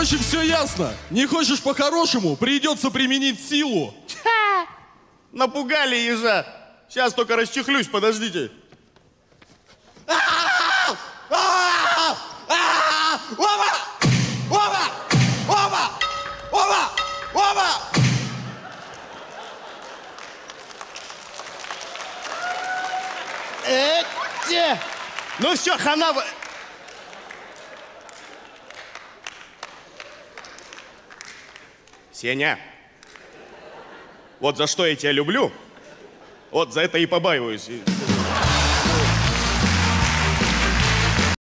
общем, все ясно. Не хочешь по-хорошему, придется применить силу. Ха! Напугали ежа. Сейчас только расчехлюсь, подождите. Ну все, хана... Сеня, вот за что я тебя люблю, вот за это и побаиваюсь.